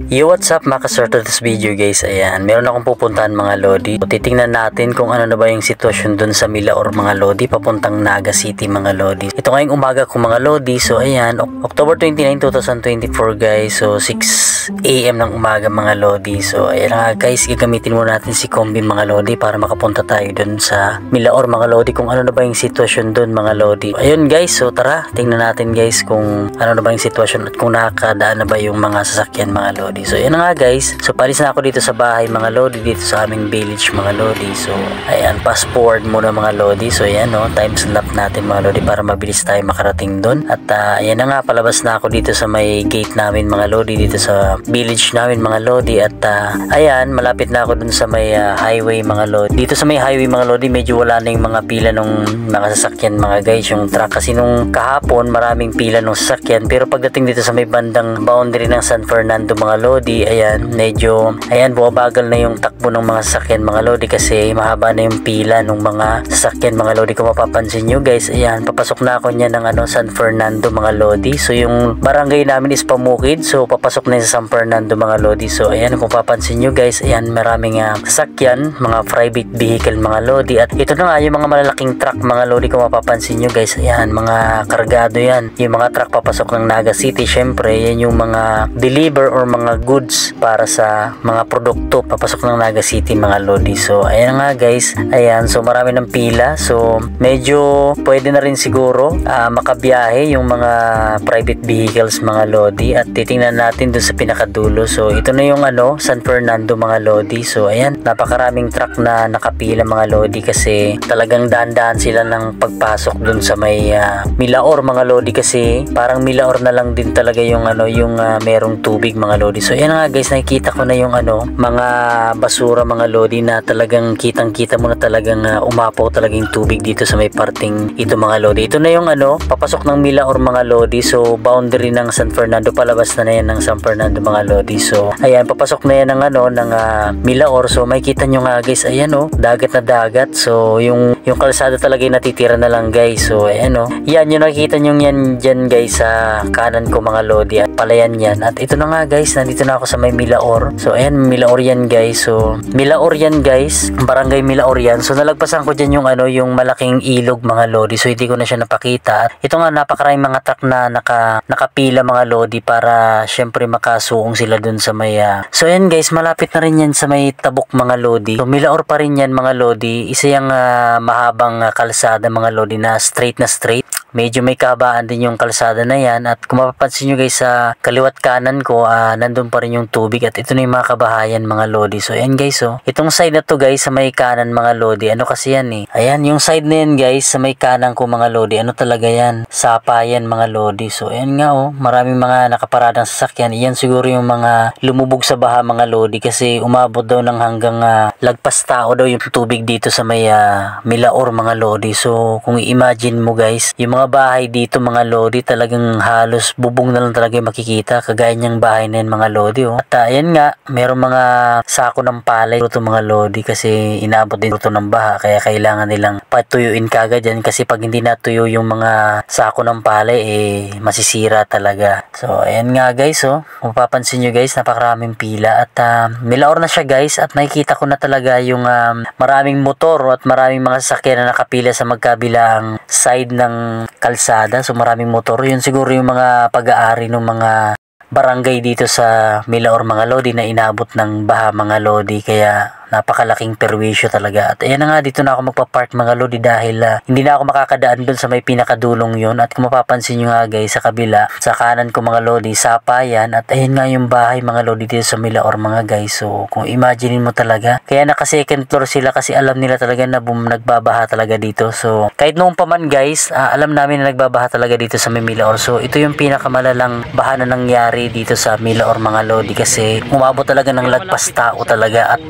Yo, what's up mga ka-sir, to this video guys. Ayan, meron akong pupuntahan mga lodi. Titingnan natin kung ano na ba yung sitwasyon dun sa Milaor mga lodi, papuntang Naga City mga lodi. Ito ngayong umaga ko mga lodi. So ayan, October 29, 2024 guys. So 6 AM ng umaga mga lodi. So ayan nga guys, gagamitin muna natin si Kombi mga lodi para makapunta tayo dun sa Milaor mga lodi, kung ano na ba yung sitwasyon dun mga lodi. Ayun guys, so tara, tingnan natin guys kung ano na ba yung sitwasyon at kung nakakadaan na ba yung mga sasakyan mga lodi. So yan nga guys, so palis na ako dito sa bahay mga lodi, dito sa aming village mga lodi. So ayan, fast forward muna mga lodi. So ayan no, time slap natin mga lodi para mabilis tayo makarating doon. At ayan na nga, palabas na ako dito sa may gate namin mga lodi, dito sa village namin mga lodi. At ayan, malapit na ako dun sa may highway mga lodi. Dito sa may highway mga lodi, medyo wala na yung mga pila nung mga sasakyan mga guys, yung truck. Kasi nung kahapon maraming pila nung sasakyan, pero pagdating dito sa may bandang boundary ng San Fernando mga lodi, ayan, medyo ayan, bumabagal na yung takbo ng mga sasakyan mga lodi kasi mahaba na yung pila ng mga sasakyan mga lodi. Kung mapapansin nyo guys, ayan, papasok na ako niya ng San Fernando mga lodi. So yung barangay namin is Pamukid, so papasok na sa San Fernando mga lodi. So ayan, kung papansin nyo guys, ayan, maraming sasakyan, mga private vehicle mga lodi. At ito na nga yung mga malalaking truck mga lodi, kung mapapansin nyo guys, ayan, mga kargado yan, yung mga truck papasok ng Naga City. Syempre yan yung mga deliver or mga goods para sa mga produkto papasok ng Naga City mga lodi. So ayan nga guys, ayan, so marami ng pila. So medyo pwede na rin siguro makabiyahe yung mga private vehicles mga lodi. At titingnan natin dun sa pinakadulo. So ito na yung San Fernando mga lodi. So ayan, napakaraming truck na nakapila mga lodi kasi talagang dahan-dahan sila ng pagpasok dun sa may Milaor mga lodi, kasi parang Milaor na lang din talaga yung yung merong tubig mga lodi. So ayan nga guys, nakikita ko na yung mga basura mga lodi na talagang kitang-kita mo na talagang umapaw talaga yung tubig dito sa may parting ito mga lodi. Ito na yung papasok ng Milaor mga lodi. So boundary ng San Fernando, palabas na yan ng San Fernando mga lodi. So ayan, papasok na yan ng ng Milaor. So makikita nyo nga guys, ayan dagat na dagat. So yung kalsada talaga yung natitira na lang guys. So ayan yan yung nakikita nyo yan dyan guys sa kanan ko mga lodi, at palayan yan. At ito na nga guys, nandito na ako sa may Milaor. So ayan, Milaor yan guys. So Milaor yan guys, barangay Milaor yan. So nalagpasan ko dyan yung yung malaking ilog mga lodi. So hindi ko na siya napakita. At ito nga, napakaraming mga truck na nakapila mga lodi para syempre makasuong sila dun sa may so ayan guys, malapit na rin yan sa may Tabok mga lodi. So Milaor pa rin yan mga lodi. Isa yung mahabang kalsada mga lodi na straight na straight. Medyo may kahabaan din yung kalsada na yan. At kung mapapansin nyo guys, sa kaliwat kanan ko, nandun pa rin yung tubig. At ito na yung mga kabahayan mga lodi. So ayan guys, itong side na to guys, sa may kanan mga lodi, kasi yan ayan, yung side na yan guys, sa may kanan ko mga lodi, talaga yan, sapa yan mga lodi. So ayan nga maraming mga nakaparadang sasakyan. Iyan siguro yung mga lumubog sa baha mga lodi, kasi umabot daw ng hanggang lagpas tao daw yung tubig dito sa may Milaor mga lodi. So kung i-imagine mo guys, yung mga bahay dito mga lodi, talagang halos bubong na lang talaga yung makikita, kagaya niyang bahay na yan mga lodi. At ayan nga, merong mga sako ng palay ito mga lodi, kasi inabot din ito ng baha, kaya kailangan nilang patuyuin kagad yan, kasi pag hindi natuyo yung mga sako ng palay masisira talaga. So ayan nga guys, kung mapapansin nyo guys, napakaraming pila. At Milaor na siya guys, at nakikita ko na talaga yung maraming motor at maraming mga sasakyan na nakapila sa magkabilang side ng kalsada. So maraming motor, yun siguro yung mga pag-aari ng mga barangay dito sa Milaor mga lodi na inabot ng baha mga lodi, kaya napakalaking perwisyo talaga. At ayan na nga, dito na ako magpa-park mga lodi dahil hindi na ako makakadaan dun sa may pinakadulong yun. At kung mapapansin nyo nga guys, sa kabila, sa kanan ko mga lodi, sapa yan. At ayan nga yung bahay mga lodi dito sa Milaor mga guys. So kung imagine mo talaga, kaya naka second floor sila, kasi alam nila talaga na nagbabaha talaga dito. So kahit noong pa man guys, alam namin na nagbabaha talaga dito sa may Milaor. So ito yung pinakamalalang baha na nangyari dito sa Milaor mga lodi, kasi umabot talaga ng lagpas tao talaga. At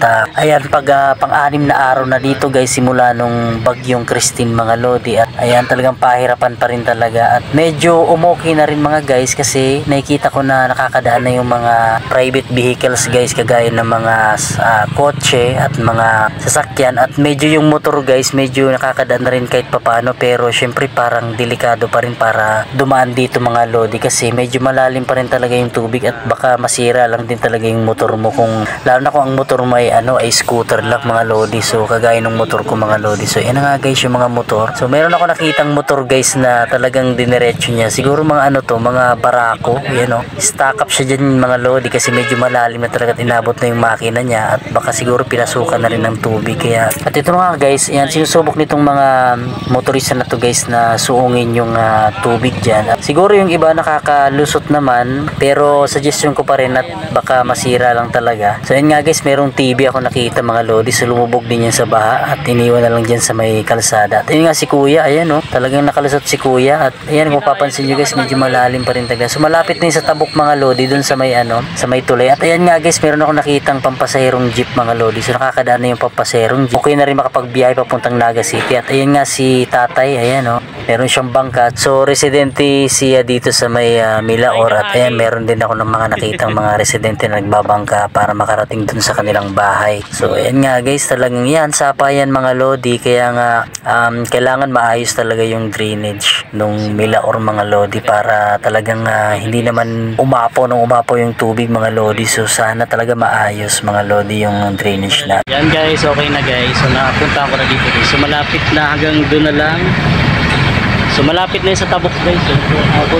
ayan, pang-anim na araw na dito guys simula nung bagyong Christine mga lodi. At ayan, talagang pahirapan pa rin talaga. At medyo umuki na rin mga guys kasi nakikita ko na nakakadaan na yung mga private vehicles guys, kagaya ng mga kotse at mga sasakyan. At medyo yung motor guys medyo nakakadaan na rin kahit papano, pero syempre parang delikado pa rin para dumaan dito mga lodi kasi medyo malalim pa rin talaga yung tubig at baka masira lang din talaga yung motor mo, kung lalo na kung ang motor mo ay ay scooter lang mga lodi. So kagaya ng motor ko mga lodi. So yan nga guys yung mga motor. So meron ako nakitang motor guys na talagang diniretso niya, siguro mga mga barako, yan stack up siya dyan mga lodi kasi medyo malalim na talaga at inabot na yung makina niya at baka siguro pinasukan na rin ng tubig. Kaya at ito nga guys, yan sinusubok nitong mga motorista na to guys na suungin yung tubig dyan. At siguro yung iba nakakalusot naman, pero suggestion ko pa rin at baka masira lang talaga. So yun nga guys, merong TV ako nakita mga lodi, so lumubog din yan sa baha at iniwan na lang dyan sa may kalsada. At yun nga si kuya, ayan talagang nakalusot si kuya. At ayan, kung papansin nyo guys, medyo malalim pa rin talaga. So malapit na yun sa tabok mga lodi, dun sa may sa may tulay. At ayan nga guys, meron ako nakitang pampasaherong jeep mga lodi. So nakakadaan na yung pampasaherong jeep. Okay na rin makapagbiyahe papuntang Naga City. At ayan nga si tatay, ayan meron siyang bangka. So residente siya dito sa may Milaor. At ayan, meron din ako ng mga nakitang mga residente na nagbabangka para makarating dun sa kanilang bahay. So ayan nga guys, talagang yan sapayan mga lodi. Kaya nga kailangan maayos talaga yung drainage nung Milaor mga lodi para talagang hindi naman umapo yung tubig mga lodi. So sana talaga maayos mga lodi yung drainage na. Yan guys, okay na guys. So napunta ako na dito guys. So malapit na, hanggang doon na lang. So malapit na yun sa tabok guys. So abot.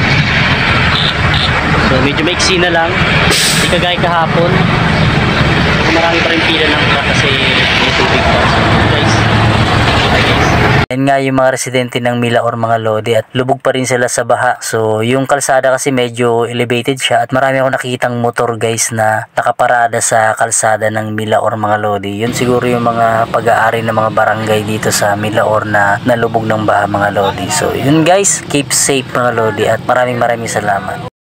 So medyo maiksi na lang. Hindi kagaya kahapon. So marami pa rin pila ng kasi may tubig pa. So guys, okay guys. Yan nga yung mga residente ng Milaor mga lodi at lubog pa rin sila sa baha. So yung kalsada kasi medyo elevated siya at marami akong nakikitang motor guys na nakaparada sa kalsada ng Milaor mga lodi. Yun siguro yung mga pag-aari ng mga barangay dito sa Milaor na nalubog ng baha mga lodi. So yun guys, keep safe mga lodi at maraming salamat.